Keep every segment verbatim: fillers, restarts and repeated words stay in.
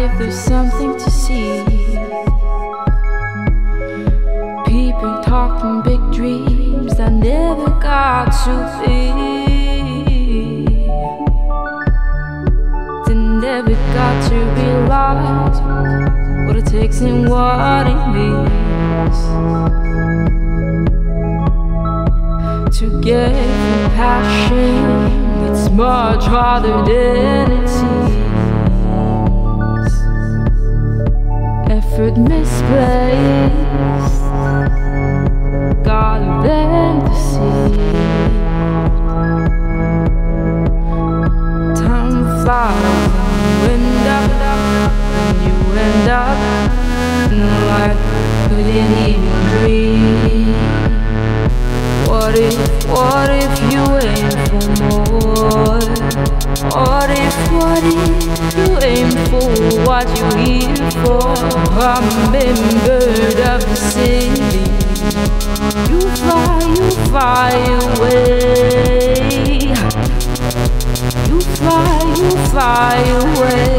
if there's something to see. People talking big dreams that never got to be. They never got to realize what it takes and what it means to get the passion. It's much harder than it seems. Effort misplaced, got them deceived. Time flies, wind up, and you end up like couldn't even breathe. What if, what if you aim for more? What if, what if you aim for what you here for? Hummingbird of the city, you fly, you fly away. You fly, you fly away.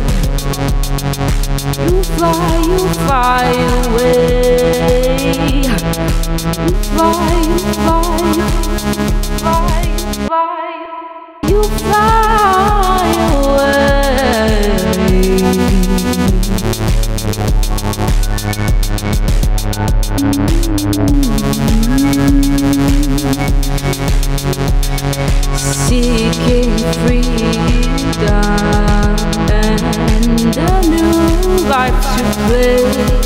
You fly, you fly away. You fly, you fly, you fly, you fly, you fly away. Seeking freedom and a new life to play.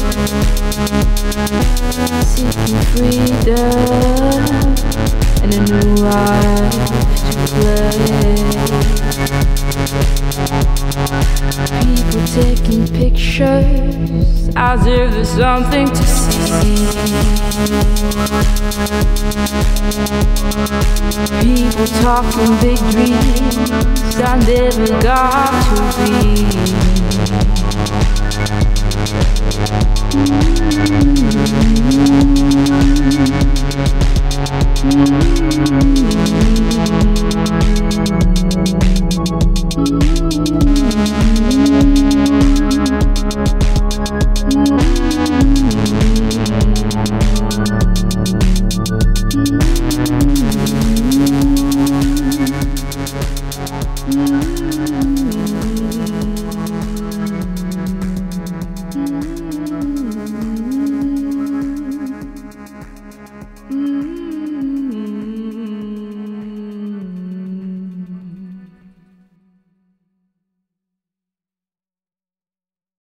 Seeking freedom and a new life to play. People taking pictures as if there's something to see. People talking big dreams that never got to be.